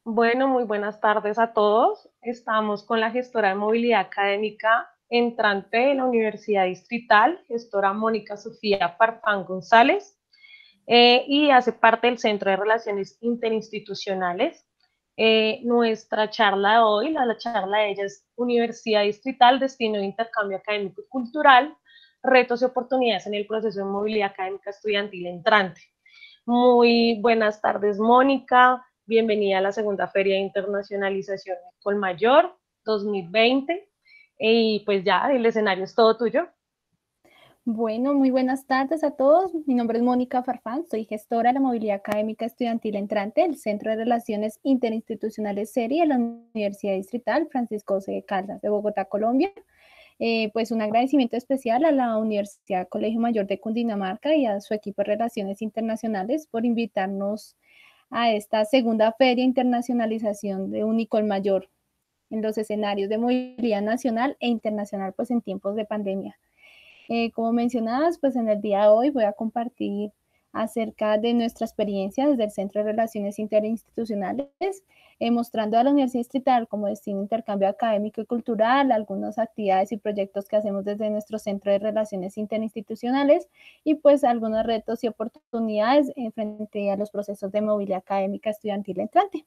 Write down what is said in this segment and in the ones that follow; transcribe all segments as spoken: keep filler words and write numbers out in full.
Bueno, muy buenas tardes a todos. Estamos con la gestora de movilidad académica entrante de la Universidad Distrital, gestora Mónica Sofía Farfán González, eh, y hace parte del Centro de Relaciones Interinstitucionales. Eh, nuestra charla de hoy, la, la charla de ella es Universidad Distrital, Destino de Intercambio Académico y Cultural, retos y oportunidades en el proceso de movilidad académica estudiantil entrante. Muy buenas tardes, Mónica. Bienvenida a la segunda Feria de Internacionalización Colmayor dos mil veinte. Y pues ya, el escenario es todo tuyo. Bueno, muy buenas tardes a todos. Mi nombre es Mónica Farfán, soy gestora de la movilidad académica estudiantil entrante del Centro de Relaciones Interinstitucionales SERI de la Universidad Distrital Francisco José de Caldas de Bogotá, Colombia. Eh, pues un agradecimiento especial a la Universidad Colegio Mayor de Cundinamarca y a su equipo de Relaciones Internacionales por invitarnos a esta segunda Feria de Internacionalización de Unicol Mayor en los escenarios de movilidad nacional e internacional, pues en tiempos de pandemia. Eh, como mencionabas, pues en el día de hoy voy a compartir acerca de nuestra experiencia desde el Centro de Relaciones Interinstitucionales, eh, mostrando a la Universidad Distrital como destino de intercambio académico y cultural, algunas actividades y proyectos que hacemos desde nuestro Centro de Relaciones Interinstitucionales y pues algunos retos y oportunidades en frente a los procesos de movilidad académica estudiantil entrante.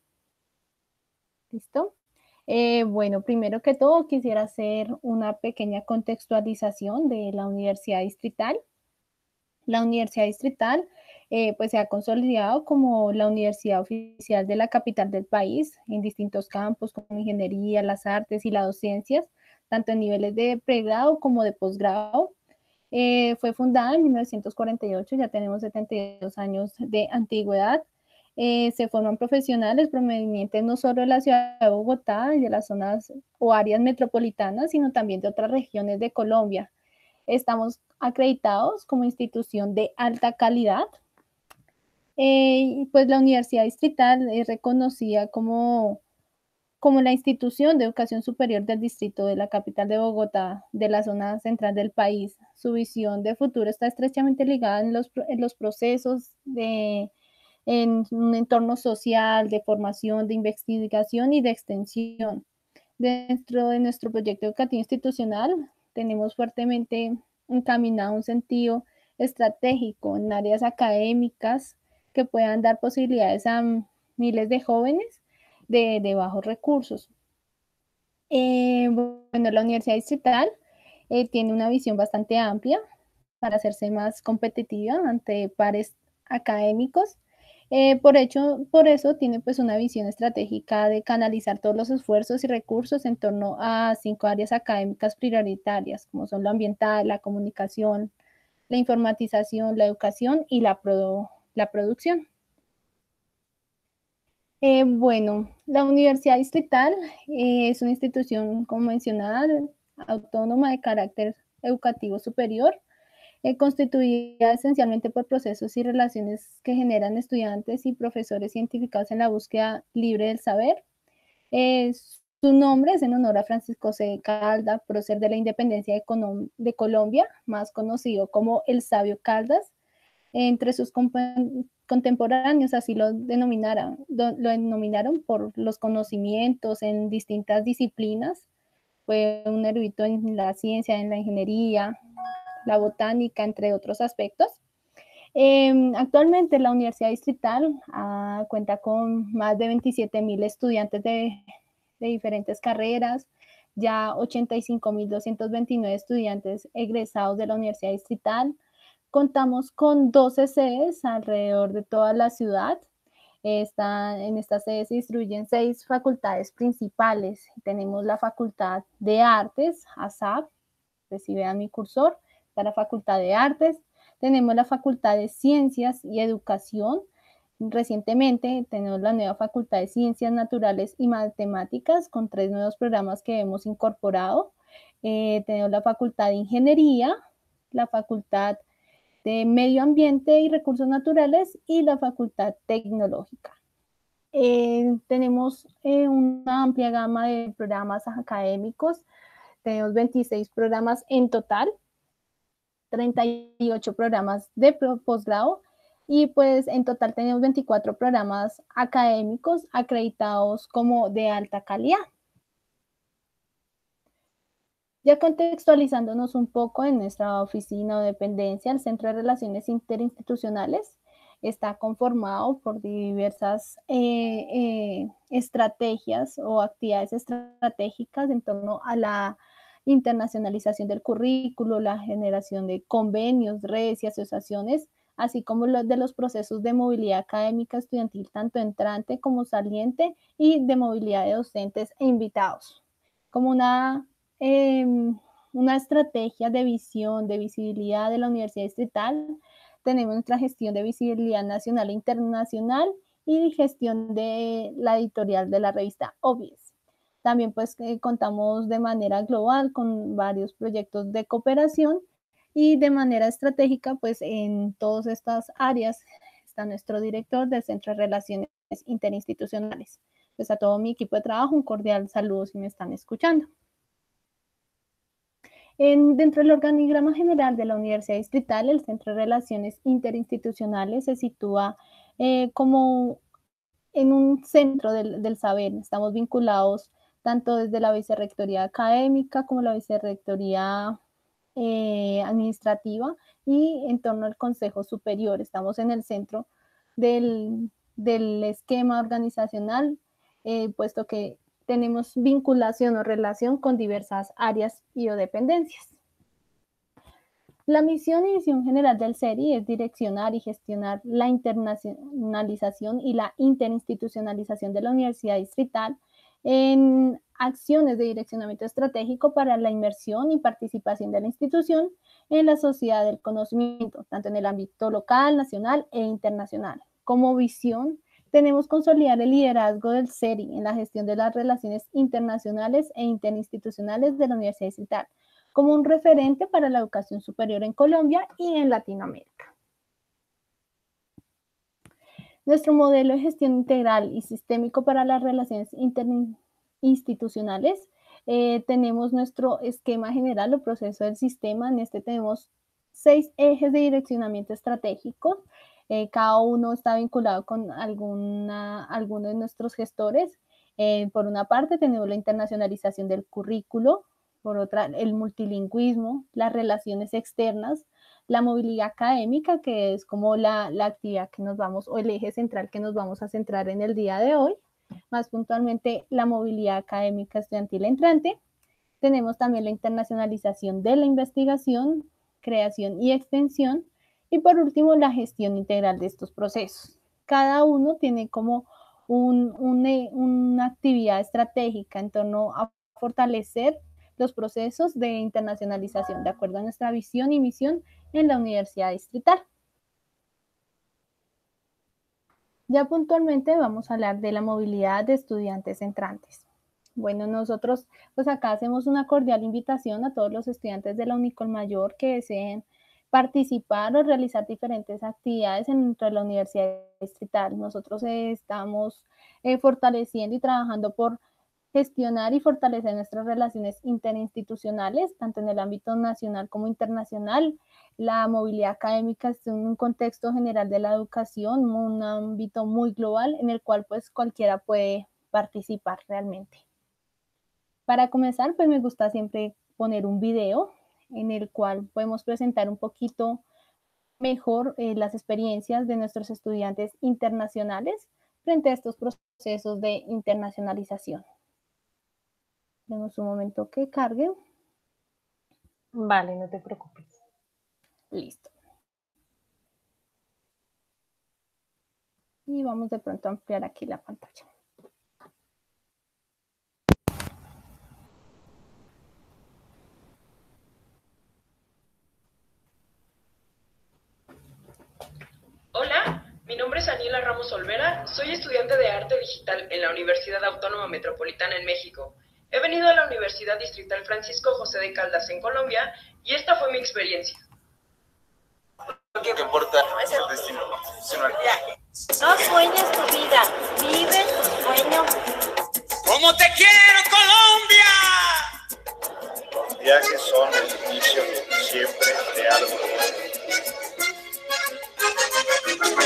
¿Listo? Eh, bueno, primero que todo quisiera hacer una pequeña contextualización de la Universidad Distrital. La Universidad Distrital eh, pues se ha consolidado como la universidad oficial de la capital del país en distintos campos como ingeniería, las artes y las docencias, tanto en niveles de pregrado como de posgrado. Eh, fue fundada en mil novecientos cuarenta y ocho, ya tenemos setenta y dos años de antigüedad. Eh, se forman profesionales provenientes no solo de la ciudad de Bogotá y de las zonas o áreas metropolitanas, sino también de otras regiones de Colombia. Estamos acreditados como institución de alta calidad. Eh, y pues la Universidad Distrital es reconocida como, como la institución de educación superior del distrito de la capital de Bogotá, de la zona central del país. Su visión de futuro está estrechamente ligada en los, en los procesos de en un entorno social, de formación, de investigación y de extensión. Dentro de nuestro proyecto educativo institucional, tenemos fuertemente encaminado un sentido estratégico en áreas académicas que puedan dar posibilidades a miles de jóvenes de, de bajos recursos. Eh, bueno, la Universidad Distrital eh, tiene una visión bastante amplia para hacerse más competitiva ante pares académicos. Eh, por, hecho, por eso tiene pues una visión estratégica de canalizar todos los esfuerzos y recursos en torno a cinco áreas académicas prioritarias, como son lo ambiental, la comunicación, la informatización, la educación y la, pro, la producción. Eh, bueno, la Universidad Distrital eh, es una institución, como mencionada, autónoma de carácter educativo superior, eh, constituida esencialmente por procesos y relaciones que generan estudiantes y profesores identificados en la búsqueda libre del saber. Eh, su nombre es en honor a Francisco C. Caldas, prócer de la independencia de, de Colombia, más conocido como el Sabio Caldas. Entre sus contemporáneos así lo denominaron, lo denominaron por los conocimientos en distintas disciplinas. Fue un erudito en la ciencia, en la ingeniería, la botánica, entre otros aspectos. Eh, actualmente la Universidad Distrital ah, cuenta con más de veintisiete mil estudiantes de, de diferentes carreras, ya ochenta y cinco mil doscientos veintinueve estudiantes egresados de la Universidad Distrital. Contamos con doce sedes alrededor de toda la ciudad. Esta, en estas sedes se distribuyen seis facultades principales. Tenemos la Facultad de Artes, ASAP, si vean mi cursor, está la Facultad de Artes. Tenemos la Facultad de Ciencias y Educación. Recientemente tenemos la nueva Facultad de Ciencias Naturales y Matemáticas con tres nuevos programas que hemos incorporado. Eh, tenemos la Facultad de Ingeniería, la Facultad de Medio Ambiente y Recursos Naturales y la Facultad Tecnológica. Eh, tenemos eh, una amplia gama de programas académicos, tenemos veintiséis programas en total, treinta y ocho programas de posgrado y pues en total tenemos veinticuatro programas académicos acreditados como de alta calidad. Ya contextualizándonos un poco en nuestra oficina o dependencia, el Centro de Relaciones Interinstitucionales está conformado por diversas eh, eh, estrategias o actividades estratégicas en torno a la internacionalización del currículo, la generación de convenios, redes y asociaciones, así como los de los procesos de movilidad académica estudiantil, tanto entrante como saliente, y de movilidad de docentes e invitados, como una, eh, una estrategia de visión, de visibilidad de la Universidad Distrital. Tenemos nuestra gestión de visibilidad nacional e internacional y gestión de la editorial de la revista Obvious. También pues eh, contamos de manera global con varios proyectos de cooperación y de manera estratégica pues en todas estas áreas está nuestro director del Centro de Relaciones Interinstitucionales. Pues a todo mi equipo de trabajo un cordial saludo si me están escuchando. En, dentro del organigrama general de la Universidad Distrital, el Centro de Relaciones Interinstitucionales se sitúa eh, como en un centro del, del saber. Estamos vinculados tanto desde la vicerrectoría académica como la vicerrectoría eh, administrativa y en torno al Consejo Superior. Estamos en el centro del, del esquema organizacional, eh, puesto que tenemos vinculación o relación con diversas áreas y o dependencias. La misión y visión general del C E R I es direccionar y gestionar la internacionalización y la interinstitucionalización de la Universidad Distrital en acciones de direccionamiento estratégico para la inmersión y participación de la institución en la sociedad del conocimiento, tanto en el ámbito local, nacional e internacional. Como visión, tenemos consolidar el liderazgo del C E R I en la gestión de las relaciones internacionales e interinstitucionales de la Universidad Distrital, como un referente para la educación superior en Colombia y en Latinoamérica. Nuestro modelo de gestión integral y sistémico para las relaciones interinstitucionales, eh, tenemos nuestro esquema general o proceso del sistema. En este tenemos seis ejes de direccionamiento estratégico. Eh, cada uno está vinculado con alguna, alguno de nuestros gestores. Eh, por una parte tenemos la internacionalización del currículo, por otra el multilingüismo, las relaciones externas, la movilidad académica, que es como la, la actividad que nos vamos, o el eje central que nos vamos a centrar en el día de hoy, más puntualmente la movilidad académica estudiantil entrante. Tenemos también la internacionalización de la investigación, creación y extensión, y por último la gestión integral de estos procesos. Cada uno tiene como un, un, una actividad estratégica en torno a fortalecer los procesos de internacionalización de acuerdo a nuestra visión y misión en la Universidad Distrital. Ya puntualmente vamos a hablar de la movilidad de estudiantes entrantes. Bueno, nosotros pues acá hacemos una cordial invitación a todos los estudiantes de la Unicolmayor que deseen participar o realizar diferentes actividades dentro de la Universidad Distrital. Nosotros eh, estamos eh, fortaleciendo y trabajando por gestionar y fortalecer nuestras relaciones interinstitucionales, tanto en el ámbito nacional como internacional. La movilidad académica es un contexto general de la educación, un ámbito muy global en el cual pues cualquiera puede participar realmente. Para comenzar, pues me gusta siempre poner un video en el cual podemos presentar un poquito mejor eh, las experiencias de nuestros estudiantes internacionales frente a estos procesos de internacionalización. Tenemos un momento que cargue. Vale, no te preocupes. Listo. Y vamos de pronto a ampliar aquí la pantalla. Hola, mi nombre es Aniela Ramos Olvera, soy estudiante de Arte Digital en la Universidad Autónoma Metropolitana en México. He venido a la Universidad Distrital Francisco José de Caldas en Colombia y esta fue mi experiencia. Lo que importa es el destino, sino el viaje. No sueñes tu vida, vive tu sueño. ¡Como te quiero, Colombia! Los viajes son el inicio siempre de algo.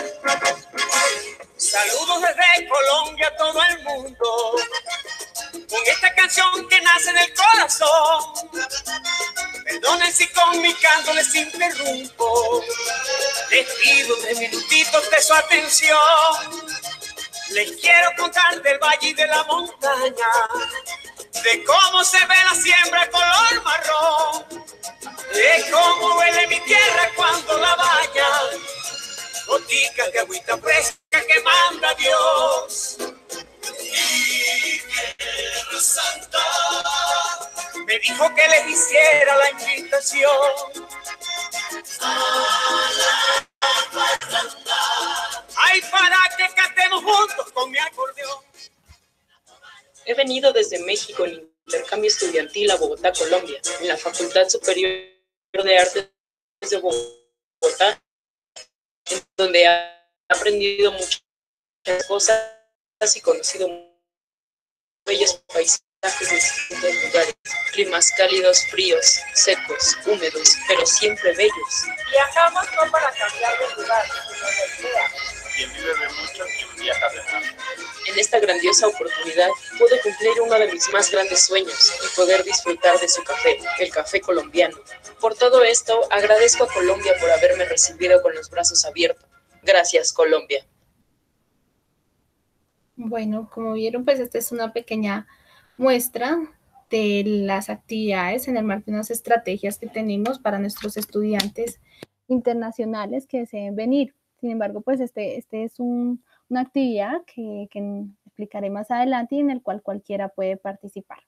Saludos desde Colombia a todo el mundo, con esta canción que nace del corazón. Perdonen si con mi canto les interrumpo, les pido tres minutitos de su atención. Les quiero contar del valle y de la montaña, de cómo se ve la siembra color marrón, de cómo huele mi tierra cuando la baña, goticas de agüita fresca que manda Dios. Mi tierra santa me dijo que les hiciera la invitación a la parranda, ay, para que cantemos juntos con mi acordeón. He venido desde México en intercambio estudiantil a Bogotá, Colombia, en la Facultad Superior de Artes de Bogotá, en donde he aprendido muchas cosas y conocido bellos paisajes de distintos lugares, climas cálidos, fríos, secos, húmedos, pero siempre bellos. Viajamos no para cambiar de lugar, sino de idea. Quien vive de mucho, quien viaja de más. En esta grandiosa oportunidad pude cumplir uno de mis más grandes sueños y poder disfrutar de su café, el café colombiano. Por todo esto, agradezco a Colombia por haberme recibido con los brazos abiertos. Gracias, Colombia. Bueno, como vieron, pues esta es una pequeña muestra de las actividades en el marco de unas estrategias que tenemos para nuestros estudiantes internacionales que deseen venir. Sin embargo, pues este, este es un, una actividad que, que explicaré más adelante y en el cual cualquiera puede participar.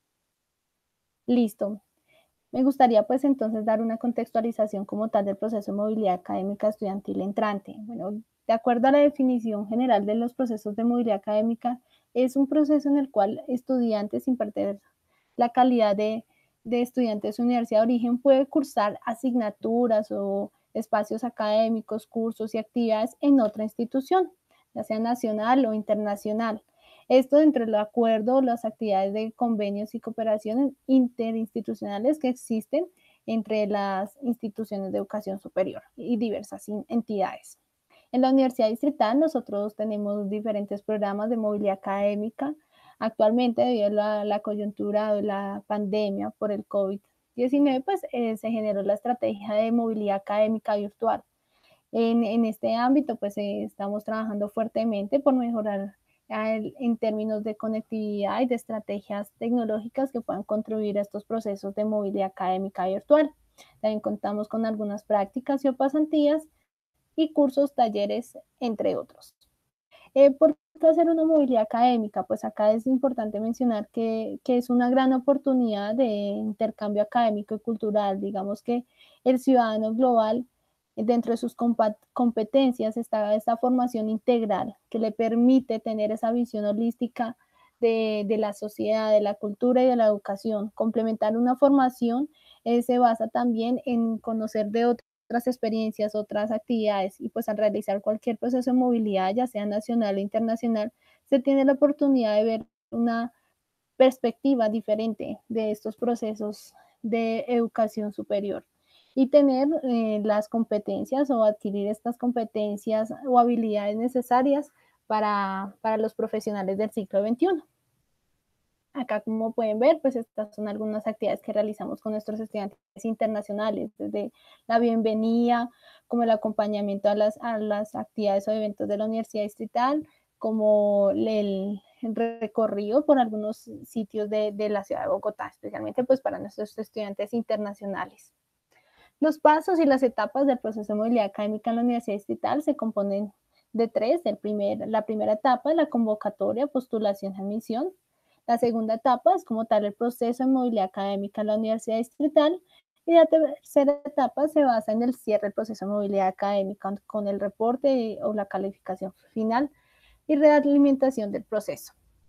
Listo. Me gustaría pues entonces dar una contextualización como tal del proceso de movilidad académica estudiantil entrante. Bueno, de acuerdo a la definición general de los procesos de movilidad académica, es un proceso en el cual estudiantes, sin perder la calidad de, de estudiantes de su universidad de origen, puede cursar asignaturas o espacios académicos, cursos y actividades en otra institución, ya sea nacional o internacional. Esto dentro del acuerdo, las actividades de convenios y cooperaciones interinstitucionales que existen entre las instituciones de educación superior y diversas entidades. En la Universidad Distrital nosotros tenemos diferentes programas de movilidad académica. Actualmente, debido a la, la coyuntura de la pandemia por el COVID diecinueve, pues eh, se generó la estrategia de movilidad académica virtual. En, en este ámbito, pues eh, estamos trabajando fuertemente por mejorar en términos de conectividad y de estrategias tecnológicas que puedan contribuir a estos procesos de movilidad académica virtual. También contamos con algunas prácticas y o pasantías y cursos, talleres, entre otros. Eh, ¿Por qué hacer una movilidad académica? Pues acá es importante mencionar que, que es una gran oportunidad de intercambio académico y cultural. Digamos que el ciudadano global, dentro de sus competencias está esta formación integral que le permite tener esa visión holística de, de la sociedad, de la cultura y de la educación. Complementar una formación eh, se basa también en conocer de otras experiencias, otras actividades, y pues al realizar cualquier proceso de movilidad, ya sea nacional o internacional, se tiene la oportunidad de ver una perspectiva diferente de estos procesos de educación superior y tener eh, las competencias o adquirir estas competencias o habilidades necesarias para, para los profesionales del siglo veintiuno. Acá, como pueden ver, pues estas son algunas actividades que realizamos con nuestros estudiantes internacionales, desde la bienvenida, como el acompañamiento a las, a las actividades o eventos de la Universidad Distrital, como el, el recorrido por algunos sitios de, de la ciudad de Bogotá, especialmente pues para nuestros estudiantes internacionales. Los pasos y las etapas del proceso de movilidad académica en la Universidad Distrital se componen de tres. El primer, la primera etapa es la convocatoria, postulación y admisión. La segunda etapa es como tal el proceso de movilidad académica en la Universidad Distrital. Y la tercera etapa se basa en el cierre del proceso de movilidad académica con el reporte o la calificación final y realimentación del proceso.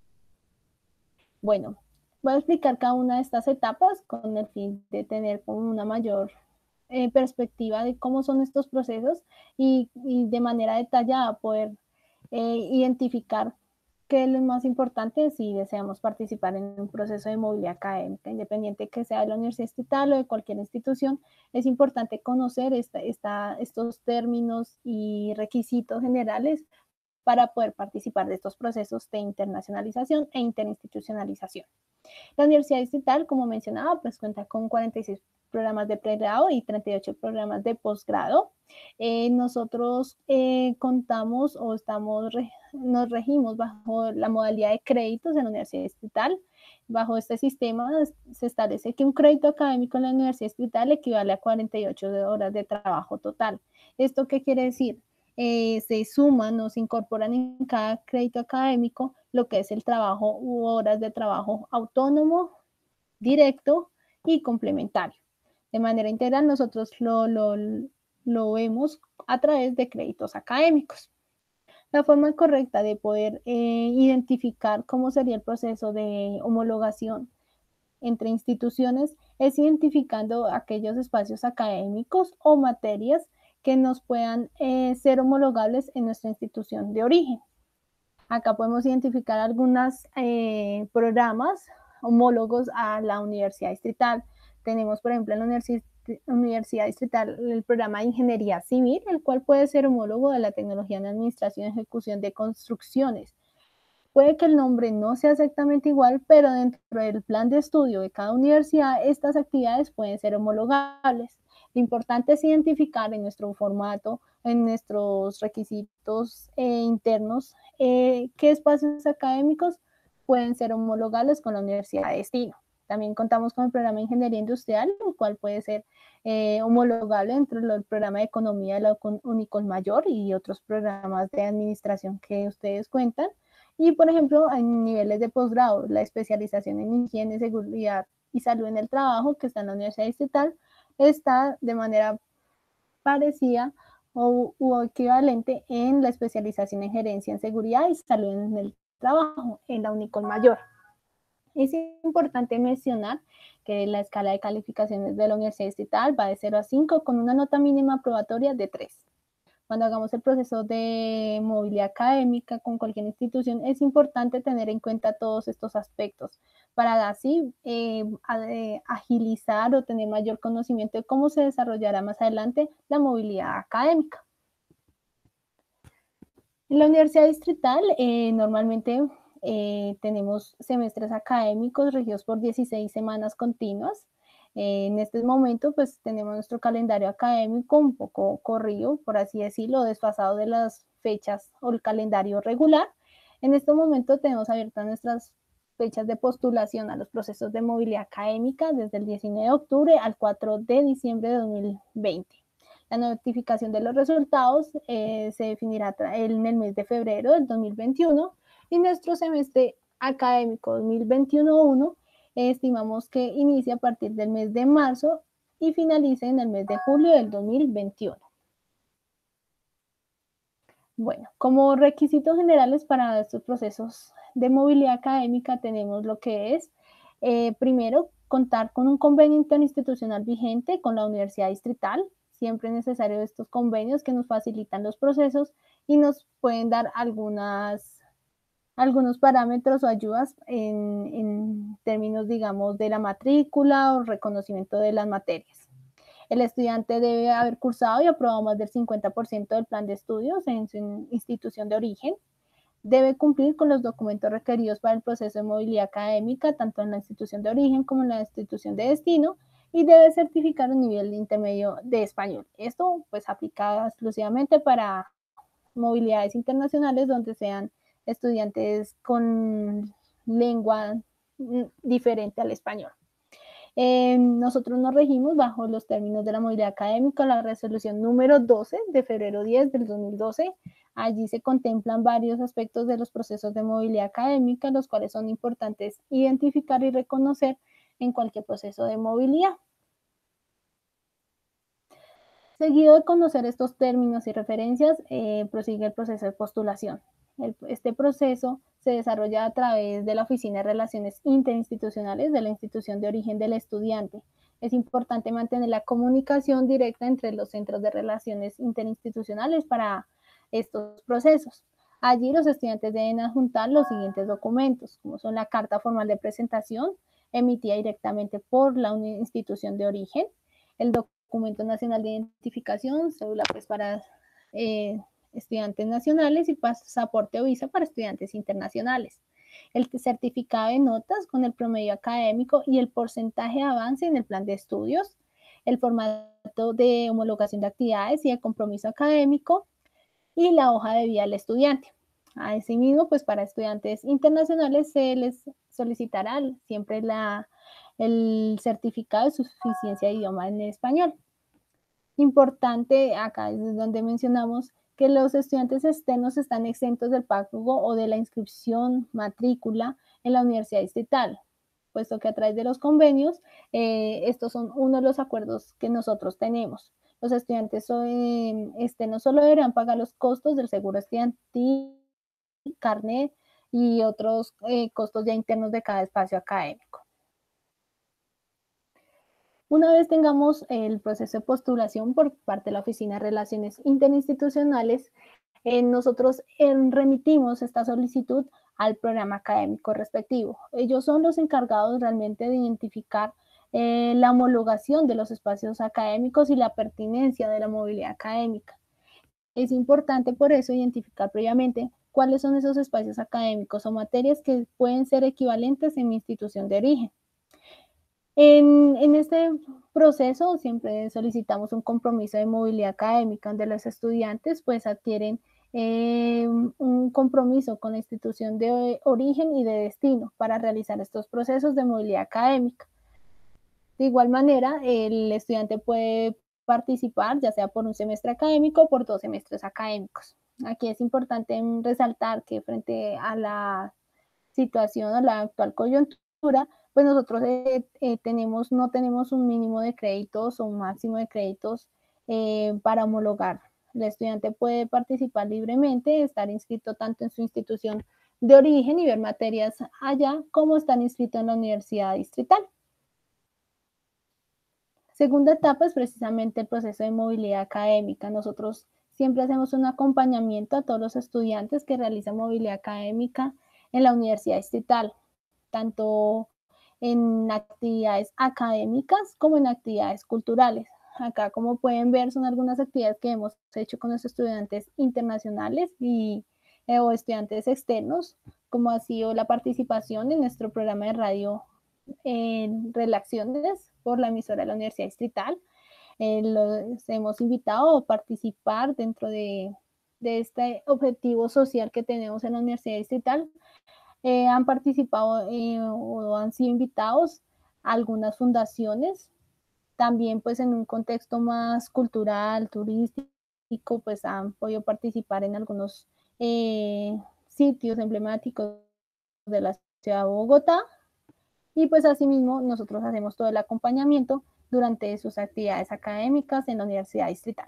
Bueno, voy a explicar cada una de estas etapas con el fin de tener como una mayor Eh, perspectiva de cómo son estos procesos y, y de manera detallada poder eh, identificar qué es lo más importante si deseamos participar en un proceso de movilidad académica, independiente que sea de la Universidad Distrital o de cualquier institución. Es importante conocer esta, esta, estos términos y requisitos generales para poder participar de estos procesos de internacionalización e interinstitucionalización. La Universidad Distrital, como mencionaba, pues cuenta con cuarenta y seis programas de pregrado y treinta y ocho programas de posgrado. Eh, nosotros eh, contamos o estamos, nos regimos bajo la modalidad de créditos en la Universidad Distrital. Bajo este sistema se establece que un crédito académico en la Universidad Distrital equivale a cuarenta y ocho horas de trabajo total. ¿Esto qué quiere decir? Eh, se suman o se incorporan en cada crédito académico lo que es el trabajo u horas de trabajo autónomo, directo y complementario. De manera integral, nosotros lo, lo, lo vemos a través de créditos académicos. La forma correcta de poder eh, identificar cómo sería el proceso de homologación entre instituciones es identificando aquellos espacios académicos o materias que nos puedan eh, ser homologables en nuestra institución de origen. Acá podemos identificar algunos eh, programas homólogos a la Universidad Distrital. Tenemos, por ejemplo, en la Universidad, Universidad Distrital el programa de Ingeniería Civil, el cual puede ser homólogo de la tecnología en administración y ejecución de construcciones. Puede que el nombre no sea exactamente igual, pero dentro del plan de estudio de cada universidad, estas actividades pueden ser homologables. Lo importante es identificar en nuestro formato, en nuestros requisitos eh, internos, eh, qué espacios académicos pueden ser homologables con la universidad de destino. También contamos con el programa de Ingeniería Industrial, el cual puede ser eh, homologable dentro del programa de Economía de la Unicol Mayor y otros programas de administración que ustedes cuentan. Y, por ejemplo, en niveles de posgrado, la especialización en higiene, seguridad y salud en el trabajo, que está en la Universidad Distrital, está de manera parecida o u equivalente en la especialización en gerencia en seguridad y salud en el trabajo, en la Unicol Mayor. Es importante mencionar que la escala de calificaciones de la Universidad Distrital va de cero a cinco con una nota mínima aprobatoria de tres. Cuando hagamos el proceso de movilidad académica con cualquier institución, es importante tener en cuenta todos estos aspectos para así eh, agilizar o tener mayor conocimiento de cómo se desarrollará más adelante la movilidad académica. En la Universidad Distrital, eh, normalmente eh, tenemos semestres académicos regidos por dieciséis semanas continuas. Eh, en este momento, pues tenemos nuestro calendario académico un poco corrido, por así decirlo, desfasado de las fechas o el calendario regular. En este momento tenemos abiertas nuestras fechas de postulación a los procesos de movilidad académica desde el diecinueve de octubre al cuatro de diciembre de dos mil veinte. La notificación de los resultados eh, se definirá en el mes de febrero del dos mil veintiuno y nuestro semestre académico dos mil veintiuno uno estimamos que inicia a partir del mes de marzo y finalice en el mes de julio del dos mil veintiuno. Bueno, como requisitos generales para estos procesos de movilidad académica tenemos lo que es, eh, primero, contar con un convenio interinstitucional vigente con la Universidad Distrital. Siempre es necesario estos convenios que nos facilitan los procesos y nos pueden dar algunas algunos parámetros o ayudas en, en términos, digamos, de la matrícula o reconocimiento de las materias. El estudiante debe haber cursado y aprobado más del cincuenta por ciento del plan de estudios en su institución de origen. Debe cumplir con los documentos requeridos para el proceso de movilidad académica, tanto en la institución de origen como en la institución de destino, y debe certificar un nivel intermedio de español. Esto, pues, aplica exclusivamente para movilidades internacionales donde sean estudiantes con lengua diferente al español. Eh, nosotros nos regimos bajo los términos de la movilidad académica, la resolución número doce de febrero diez del dos mil doce. Allí se contemplan varios aspectos de los procesos de movilidad académica, los cuales son importantes identificar y reconocer en cualquier proceso de movilidad. Seguido de conocer estos términos y referencias, eh, prosigue el proceso de postulación. El, este proceso se desarrolla a través de la Oficina de Relaciones Interinstitucionales de la institución de origen del estudiante. Es importante mantener la comunicación directa entre los centros de relaciones interinstitucionales para estos procesos. Allí los estudiantes deben adjuntar los siguientes documentos, como son la carta formal de presentación, emitida directamente por la institución de origen, el documento nacional de identificación, cédula pues para eh, estudiantes nacionales y pasaporte o visa para estudiantes internacionales. El certificado de notas con el promedio académico y el porcentaje de avance en el plan de estudios, el formato de homologación de actividades y el compromiso académico y la hoja de vida del estudiante. Asimismo, pues para estudiantes internacionales se les solicitará siempre la, el certificado de suficiencia de idioma en español. Importante, acá es donde mencionamos que los estudiantes externos están exentos del pago o de la inscripción, matrícula en la universidad distrital, puesto que a través de los convenios, eh, estos son uno de los acuerdos que nosotros tenemos. Los estudiantes eh, externos solo deberán pagar los costos del seguro estudiantil, carnet y otros eh, costos ya internos de cada espacio académico. Una vez tengamos el proceso de postulación por parte de la Oficina de Relaciones Interinstitucionales, eh, nosotros eh, remitimos esta solicitud al programa académico respectivo. Ellos son los encargados realmente de identificar eh, la homologación de los espacios académicos y la pertinencia de la movilidad académica. Es importante por eso identificar previamente cuáles son esos espacios académicos o materias que pueden ser equivalentes en mi institución de origen. En, en este proceso siempre solicitamos un compromiso de movilidad académica donde los estudiantes pues adquieren eh, un compromiso con la institución de origen y de destino para realizar estos procesos de movilidad académica. De igual manera, el estudiante puede participar ya sea por un semestre académico o por dos semestres académicos. Aquí es importante resaltar que frente a la situación, a la actual coyuntura, pues nosotros eh, eh, tenemos, no tenemos un mínimo de créditos o un máximo de créditos eh, para homologar. El estudiante puede participar libremente, estar inscrito tanto en su institución de origen y ver materias allá, como estar inscrito en la universidad distrital. Segunda etapa es precisamente el proceso de movilidad académica. Nosotros siempre hacemos un acompañamiento a todos los estudiantes que realizan movilidad académica en la universidad distrital, tanto en actividades académicas como en actividades culturales. Acá, como pueden ver, son algunas actividades que hemos hecho con los estudiantes internacionales y, eh, o estudiantes externos, como ha sido la participación en nuestro programa de radio en Relaciones por la emisora de la Universidad Distrital. Eh, los hemos invitado a participar dentro de, de este objetivo social que tenemos en la Universidad Distrital. Eh, han participado eh, o han sido invitados a algunas fundaciones, también pues en un contexto más cultural, turístico, pues han podido participar en algunos eh, sitios emblemáticos de la ciudad de Bogotá, y pues asimismo nosotros hacemos todo el acompañamiento durante sus actividades académicas en la Universidad Distrital.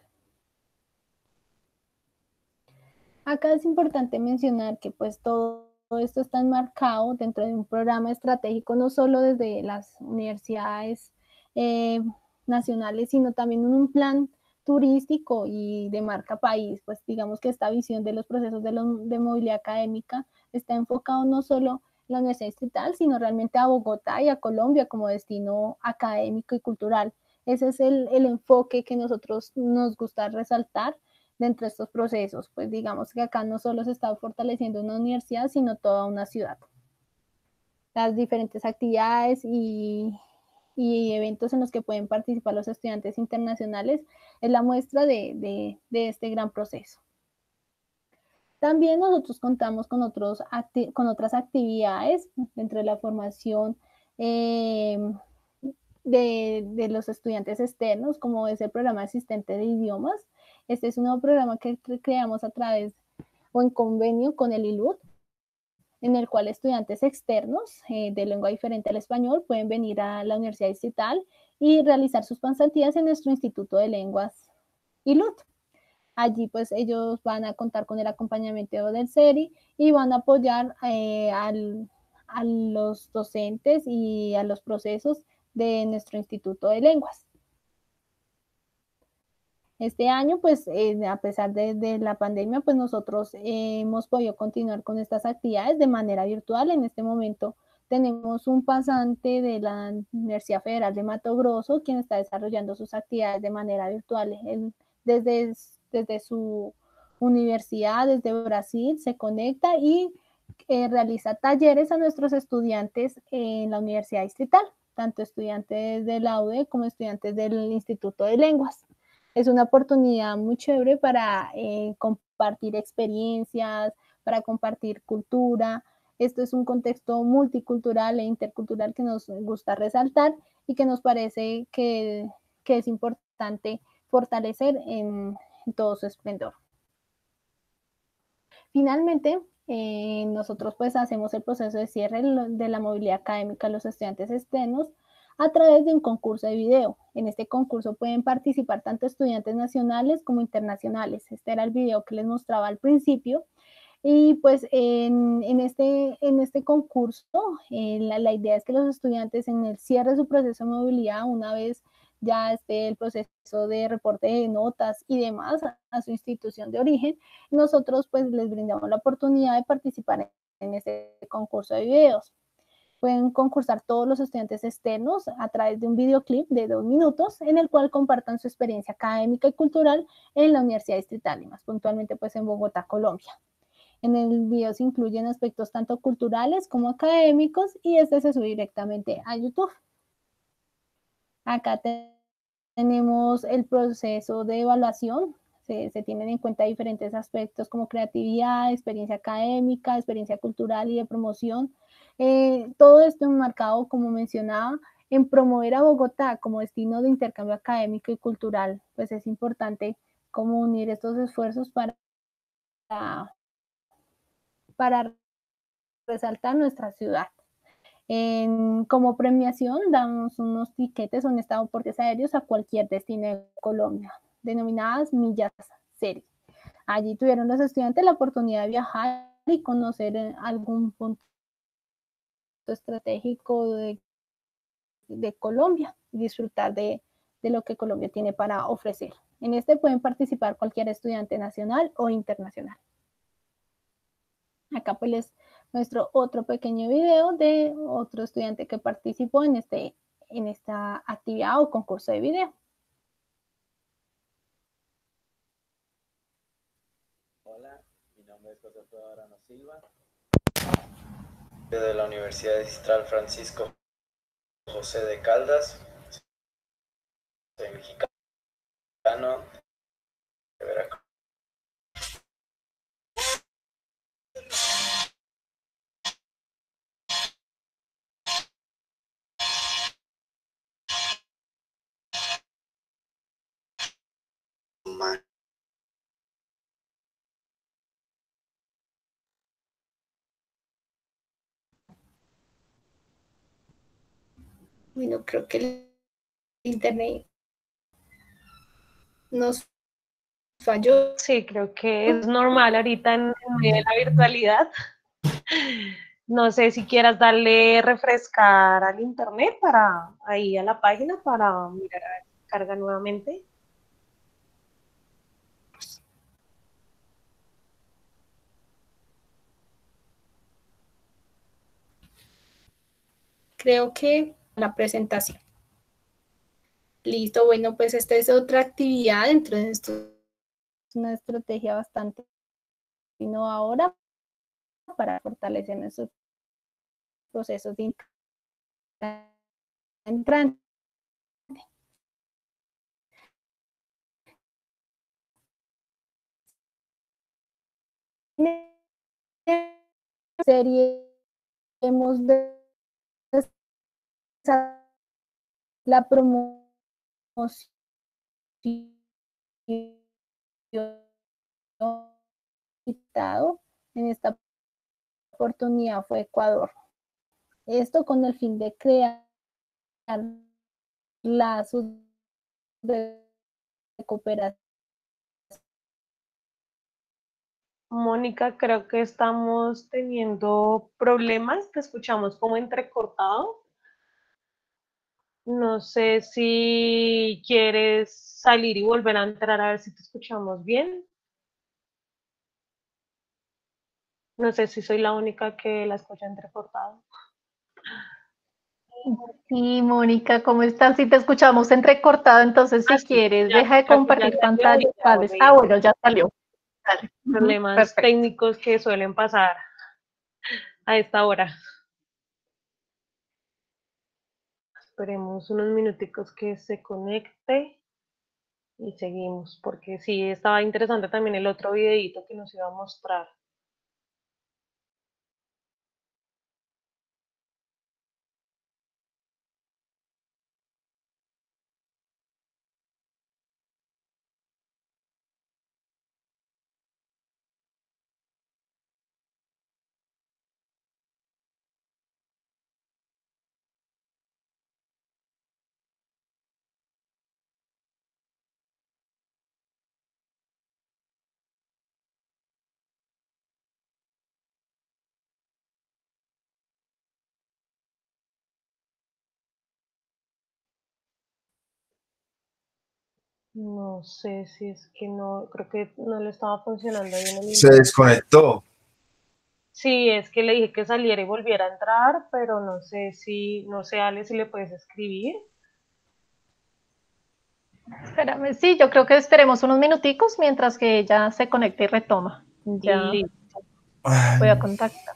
Acá es importante mencionar que pues todo Todo esto está enmarcado dentro de un programa estratégico, no solo desde las universidades eh, nacionales, sino también en un plan turístico y de marca país. Pues digamos que esta visión de los procesos de, lo, de movilidad académica está enfocado no solo en la Universidad Distrital, sino realmente a Bogotá y a Colombia como destino académico y cultural. Ese es el, el enfoque que nosotros nos gusta resaltar dentro de estos procesos. Pues digamos que acá no solo se está fortaleciendo una universidad, sino toda una ciudad. Las diferentes actividades y, y eventos en los que pueden participar los estudiantes internacionales es la muestra de, de, de este gran proceso. También nosotros contamos con, otros acti con otras actividades dentro de la formación eh, de, de los estudiantes externos, como es el programa asistente de idiomas. Este es un nuevo programa que creamos a través o en convenio con el I L U D, en el cual estudiantes externos eh, de lengua diferente al español pueden venir a la Universidad Distrital y realizar sus pasantías en nuestro Instituto de Lenguas I L U D. Allí pues ellos van a contar con el acompañamiento del SERI y van a apoyar eh, al, a los docentes y a los procesos de nuestro Instituto de Lenguas. Este año, pues, eh, a pesar de, de la pandemia, pues nosotros eh, hemos podido continuar con estas actividades de manera virtual. En este momento tenemos un pasante de la Universidad Federal de Mato Grosso, quien está desarrollando sus actividades de manera virtual. Él, desde, desde su universidad desde Brasil se conecta y eh, realiza talleres a nuestros estudiantes en la Universidad Distrital, tanto estudiantes de la U D E como estudiantes del Instituto de Lenguas. Es una oportunidad muy chévere para eh, compartir experiencias, para compartir cultura. Esto es un contexto multicultural e intercultural que nos gusta resaltar y que nos parece que, que es importante fortalecer en, en todo su esplendor. Finalmente, eh, nosotros pues hacemos el proceso de cierre de la movilidad académica a los estudiantes externos a través de un concurso de video. En este concurso pueden participar tanto estudiantes nacionales como internacionales. Este era el video que les mostraba al principio. Y pues en, en, este, en este concurso, eh, la, la idea es que los estudiantes en el cierre de su proceso de movilidad, una vez ya esté el proceso de reporte de notas y demás a, a su institución de origen, nosotros pues les brindamos la oportunidad de participar en, en este concurso de videos. Pueden concursar todos los estudiantes externos a través de un videoclip de dos minutos en el cual compartan su experiencia académica y cultural en la Universidad Distrital y más puntualmente pues en Bogotá, Colombia. En el video se incluyen aspectos tanto culturales como académicos y este se sube directamente a YouTube. Acá te tenemos el proceso de evaluación. Se, se tienen en cuenta diferentes aspectos como creatividad, experiencia académica, experiencia cultural y de promoción. Eh, todo esto enmarcado, como mencionaba, en promover a Bogotá como destino de intercambio académico y cultural. Pues es importante cómo unir estos esfuerzos para, para resaltar nuestra ciudad. En, como premiación damos unos tiquetes o un estado de portes aéreos a cualquier destino de Colombia, denominadas millas serie. Allí tuvieron los estudiantes la oportunidad de viajar y conocer algún punto estratégico de, de Colombia y disfrutar de, de lo que Colombia tiene para ofrecer. En este pueden participar cualquier estudiante nacional o internacional. Acá pues les muestro otro pequeño video de otro estudiante que participó en, este, en esta actividad o concurso de video. Hola, mi nombre es José Alfredo Arano Silva. De la Universidad Distrital Francisco José de Caldas. Soy mexicano de Veracruz. Bueno, creo que el internet nos falló. Sí, creo que es normal ahorita en, en medio de la virtualidad. No sé si quieras darle refrescar al internet para ahí a la página para mirar a ver si carga nuevamente. Creo que la presentación. Listo, bueno, pues esta es otra actividad dentro de esto. Es una estrategia bastante innovadora para fortalecer nuestros procesos de entrante. En esta serie hemos de la promoción en esta oportunidad fue Ecuador. Esto con el fin de crear lazos de cooperación. Mónica, creo que estamos teniendo problemas, te escuchamos como entrecortado. No sé si quieres salir y volver a entrar a ver si te escuchamos bien. No sé si soy la única que la escucha entrecortado. Sí, Mónica, ¿cómo estás? Si te escuchamos entrecortado, entonces si Ah, sí, quieres, ya, deja de creo que ya compartir salió y pantalla. ya Ah, volví. bueno, ya salió. Dale. Problemas Perfecto. técnicos que suelen pasar a esta hora. Esperemos unos minuticos que se conecte y seguimos, porque sí, estaba interesante también el otro videito que nos iba a mostrar. No sé si es que no, creo que no le estaba funcionando bien el Se desconectó. Sí, es que le dije que saliera y volviera a entrar, pero no sé si, no sé, Ale, si le puedes escribir. Espérame, sí, yo creo que esperemos unos minuticos mientras que ella se conecte y retoma. Ya Listo. voy a contactar.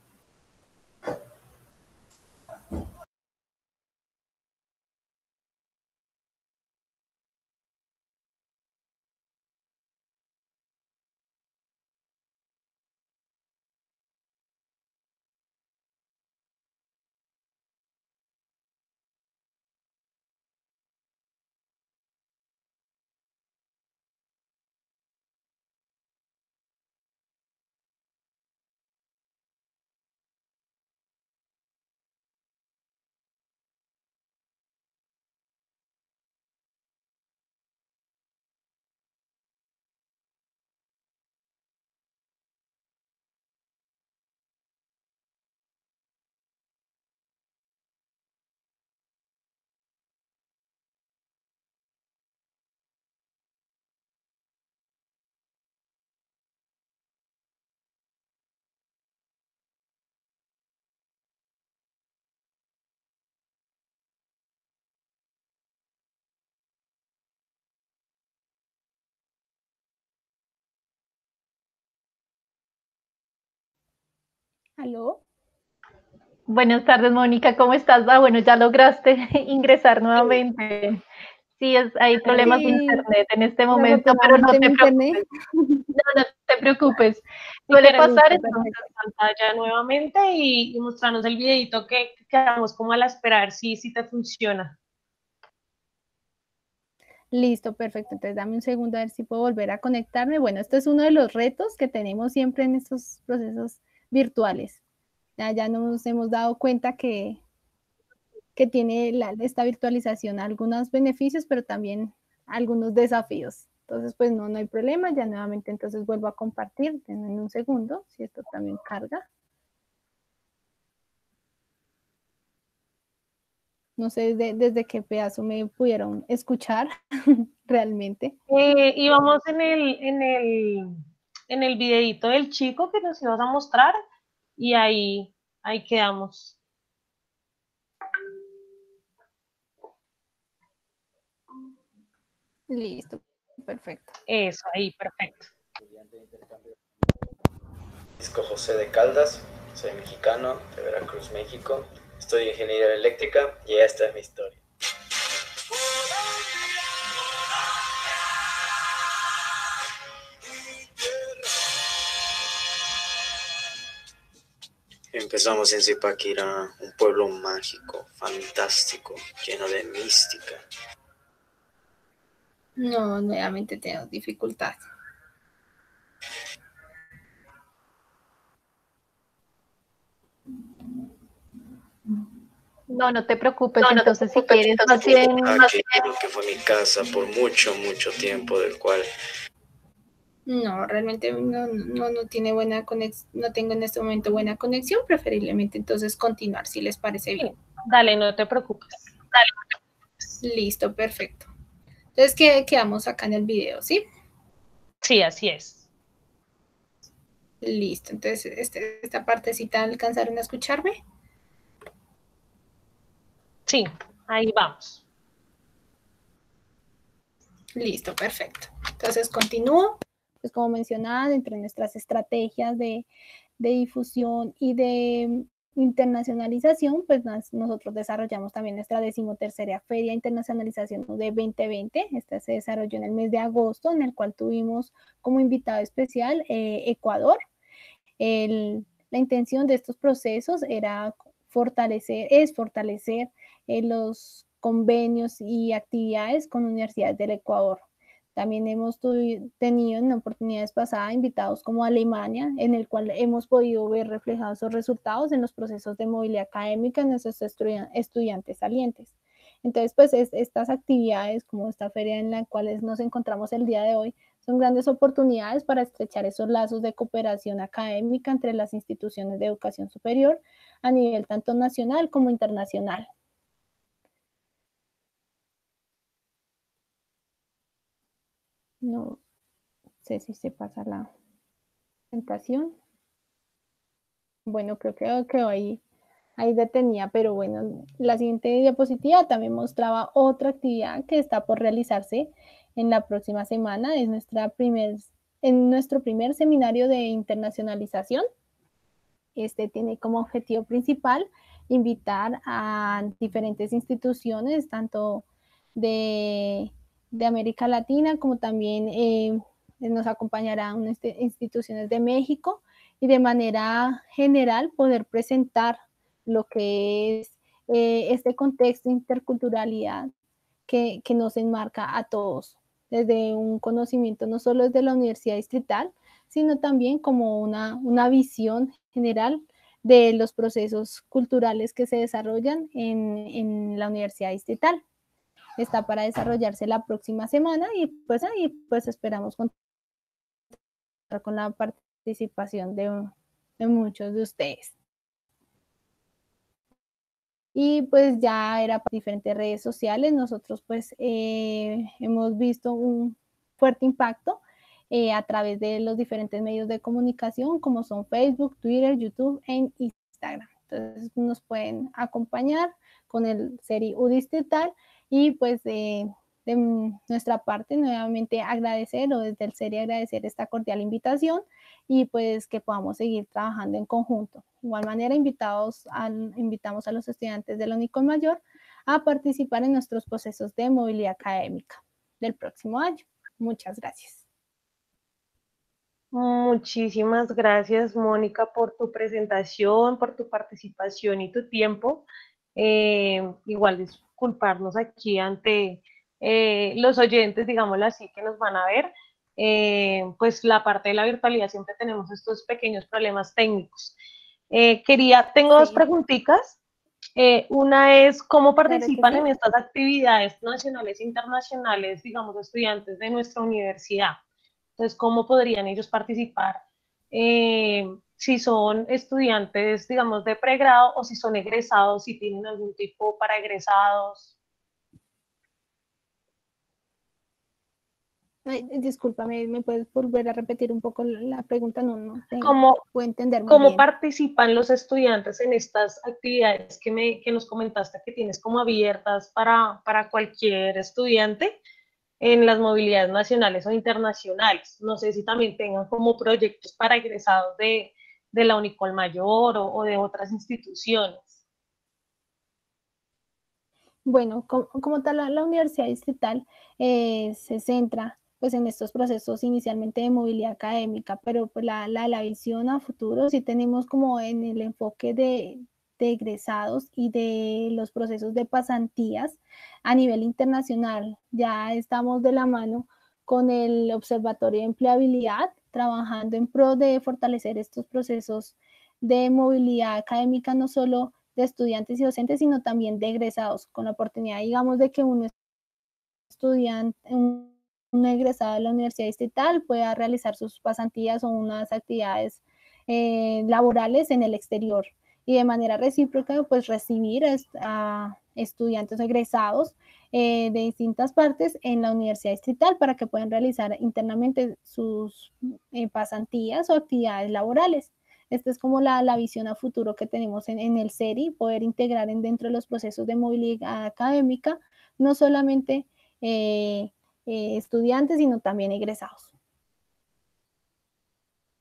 ¿Aló? Buenas tardes, Mónica, ¿cómo estás? Ah, bueno, ya lograste ingresar nuevamente. Sí, es, hay problemas de Sí, internet en este momento, pero no desafortunadamente te mi internet. preocupes. No, no te preocupes. Si Suele quieres, pasar, muestra entonces. pantalla nuevamente y, y mostrarnos el videito que quedamos como a la espera, a ver si, si te funciona. Listo, perfecto. Entonces dame un segundo a ver si puedo volver a conectarme. Bueno, este es uno de los retos que tenemos siempre en estos procesos virtuales. Ya, ya nos hemos dado cuenta que, que tiene la, esta virtualización algunos beneficios, pero también algunos desafíos. Entonces, pues no, no hay problema. Ya nuevamente entonces vuelvo a compartir en un segundo, si esto también carga. No sé desde, desde qué pedazo me pudieron escuchar realmente. Eh, íbamos en el, en, el, en el videito del chico que nos ibas a mostrar y ahí, ahí quedamos. Listo, perfecto. Eso, ahí, perfecto. Francisco José de Caldas, soy mexicano de Veracruz, México. Estudio ingeniería eléctrica y esta es mi historia. Empezamos en Zipaquirá, un pueblo mágico, fantástico, lleno de mística. No, nuevamente tengo dificultad. No, no te preocupes. No, no te Entonces, si preocupes, quieres, entonces, más bien, más Aquí, lo que fue mi casa por mucho, mucho tiempo, del cual No, realmente no, no, no tiene buena conexión, no tengo en este momento buena conexión, preferiblemente entonces continuar, si les parece bien. Dale, no te preocupes. Dale. Listo, perfecto. Entonces, ¿qué quedamos acá en el video, sí? Sí, así es. Listo, entonces este, esta partecita alcanzaron a escucharme. Sí, ahí vamos. Listo, perfecto. Entonces continúo. Pues como mencionaba, entre nuestras estrategias de, de difusión y de internacionalización, pues nosotros desarrollamos también nuestra decimotercera Feria de Internacionalización de veinte veinte. Esta se desarrolló en el mes de agosto, en el cual tuvimos como invitado especial eh, Ecuador. El, la intención de estos procesos era fortalecer, es fortalecer eh, los convenios y actividades con universidades del Ecuador. También hemos tenido en oportunidades pasadas invitados como Alemania, en el cual hemos podido ver reflejados esos resultados en los procesos de movilidad académica de nuestros estudiantes salientes. Entonces, pues es, estas actividades como esta feria en la cual nos encontramos el día de hoy son grandes oportunidades para estrechar esos lazos de cooperación académica entre las instituciones de educación superior a nivel tanto nacional como internacional. No sé si se pasa la presentación. Bueno, creo que quedó ahí, ahí detenida, pero bueno, la siguiente diapositiva también mostraba otra actividad que está por realizarse en la próxima semana. Es nuestra primer, en nuestro primer seminario de internacionalización. Este tiene como objetivo principal invitar a diferentes instituciones, tanto de, de América Latina como también eh, nos acompañarán unas instituciones de México, y de manera general poder presentar lo que es eh, este contexto de interculturalidad que, que nos enmarca a todos, desde un conocimiento no solo desde la Universidad Distrital, sino también como una, una visión general de los procesos culturales que se desarrollan en, en la Universidad Distrital. Está para desarrollarse la próxima semana y pues ahí pues esperamos contar con la participación de, de muchos de ustedes. Y pues ya era por diferentes redes sociales, nosotros pues eh, hemos visto un fuerte impacto eh, a través de los diferentes medios de comunicación como son Facebook, Twitter, YouTube e Instagram. Entonces nos pueden acompañar con el Seri U Distrital y pues eh, de nuestra parte nuevamente agradecer o desde el Seri agradecer esta cordial invitación y pues que podamos seguir trabajando en conjunto. De igual manera invitados a, invitamos a los estudiantes de la UNICOL Mayor a participar en nuestros procesos de movilidad académica del próximo año. Muchas gracias. Muchísimas gracias, Mónica, por tu presentación, por tu participación y tu tiempo. Eh, igual disculparnos aquí ante eh, los oyentes, digámoslo así, que nos van a ver. Eh, pues la parte de la virtualidad siempre tenemos estos pequeños problemas técnicos. Eh, quería, tengo sí. dos preguntitas. Eh, una es, ¿cómo participan claro sí. en estas actividades nacionales e internacionales, digamos, estudiantes de nuestra universidad? Entonces, ¿cómo podrían ellos participar? Eh, si son estudiantes, digamos, de pregrado o si son egresados, si tienen algún tipo para egresados. Ay, discúlpame, ¿me puedes volver a repetir un poco la pregunta? No, no tengo, ¿Cómo, puedo entender muy ¿cómo bien. participan los estudiantes en estas actividades que, me, que nos comentaste que tienes como abiertas para, para cualquier estudiante en las movilidades nacionales o internacionales? No sé si también tengan como proyectos para egresados de, de la UNICOL Mayor o, o de otras instituciones. Bueno, como, como tal, la, la Universidad Distrital eh, se centra pues en estos procesos inicialmente de movilidad académica, pero pues la, la, la visión a futuro sí tenemos como en el enfoque de, de egresados y de los procesos de pasantías a nivel internacional. Ya estamos de la mano con el Observatorio de Empleabilidad, trabajando en pro de fortalecer estos procesos de movilidad académica, no solo de estudiantes y docentes, sino también de egresados, con la oportunidad, digamos, de que un estudiante, un, un egresado de la Universidad Distrital pueda realizar sus pasantías o unas actividades eh, laborales en el exterior y de manera recíproca, pues recibir a, a estudiantes egresados eh, de distintas partes en la Universidad Distrital para que puedan realizar internamente sus eh, pasantías o actividades laborales. Esta es como la, la visión a futuro que tenemos en, en el Seri, poder integrar en, dentro de los procesos de movilidad académica, no solamente eh, eh, estudiantes, sino también egresados.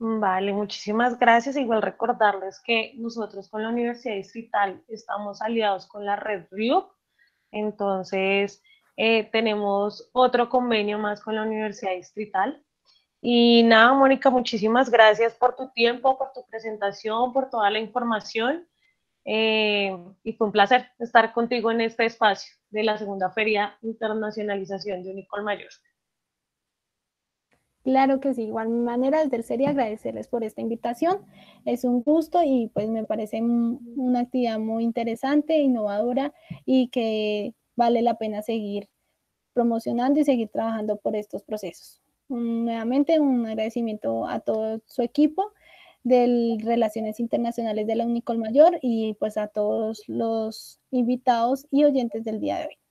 Vale, muchísimas gracias. Igual recordarles que nosotros con la Universidad Distrital estamos aliados con la red R I U C, entonces eh, tenemos otro convenio más con la Universidad Distrital. Y nada, Mónica, muchísimas gracias por tu tiempo, por tu presentación, por toda la información. Eh, y fue un placer estar contigo en este espacio de la segunda Feria Internacionalización de Unicol Mayor. Claro que sí, igual manera desde el serie agradecerles por esta invitación, es un gusto y pues me parece una actividad muy interesante, innovadora y que vale la pena seguir promocionando y seguir trabajando por estos procesos. Nuevamente un agradecimiento a todo su equipo de Relaciones Internacionales de la Unicol Mayor y pues a todos los invitados y oyentes del día de hoy.